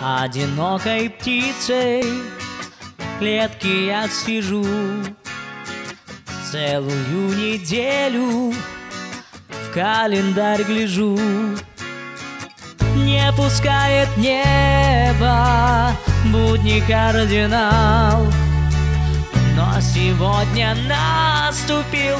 Одинокой птицей в клетке я сижу, целую неделю в календарь гляжу. Не пускает небо будний кардинал, но сегодня наступил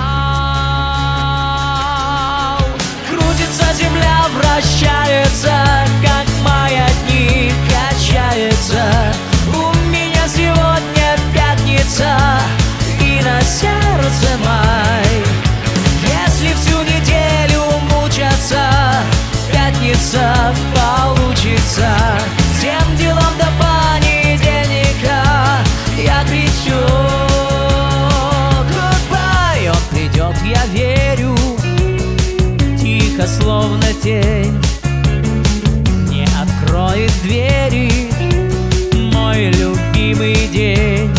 финал. Крутится земля, вращается, как маятник качается. У меня сегодня пятница и на сердце май. Если всю неделю мучаться, пятница получится. Всем делам до понедельника я кричу goodbye. Он придет, я верю, тихо, словно тень, не откроет двери мой любимый день.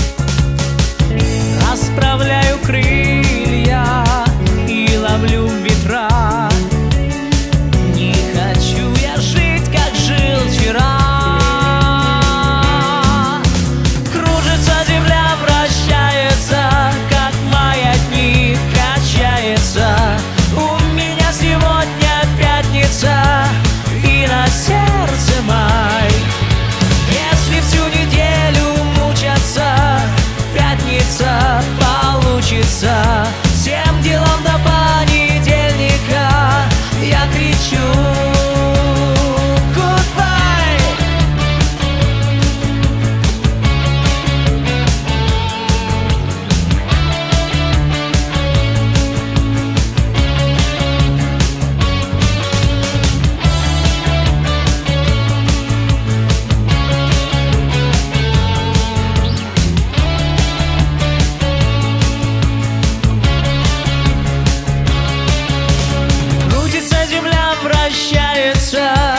Расправляю крылья и ловлю ветра. Не хочу я жить, как жил вчера. Кружится земля, вращается, как маятник качается. У меня сегодня пятница и на сердце май. Если всю неделю мучаться, пятница получится. Всем делам до понедельника я кричу goodbye. Крутится земля, вращается,